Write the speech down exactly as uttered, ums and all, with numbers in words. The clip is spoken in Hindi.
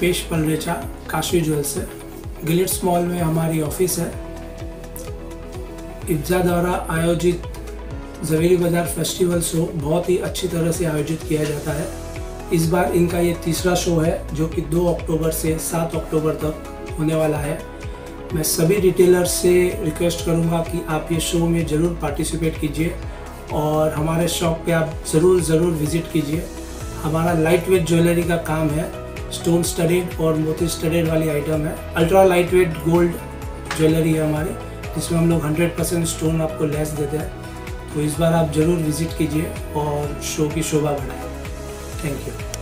दीपेश पलरेचा, काशी ज्वेल्स से। गिलिट्स मॉल में हमारी ऑफिस है। इब्जा द्वारा आयोजित ज़वेरी बाज़ार फेस्टिवल शो बहुत ही अच्छी तरह से आयोजित किया जाता है। इस बार इनका ये तीसरा शो है जो कि दो अक्टूबर से सात अक्टूबर तक होने वाला है। मैं सभी रिटेलर्स से रिक्वेस्ट करूंगा कि आप ये शो में ज़रूर पार्टिसिपेट कीजिए और हमारे शॉप पे आप ज़रूर ज़रूर विज़िट कीजिए। हमारा लाइट वेट ज्वेलरी का काम है, स्टोन स्टडेड और मोती स्टडेड वाली आइटम है। Ultra light weight gold jewellery है हमारी, जिसमें हम लोग हंड्रेड परसेंट स्टोन आपको लेस देते हैं। तो इस बार आप ज़रूर विज़िट कीजिए और शो की शोभा बढ़ाएं। Thank you.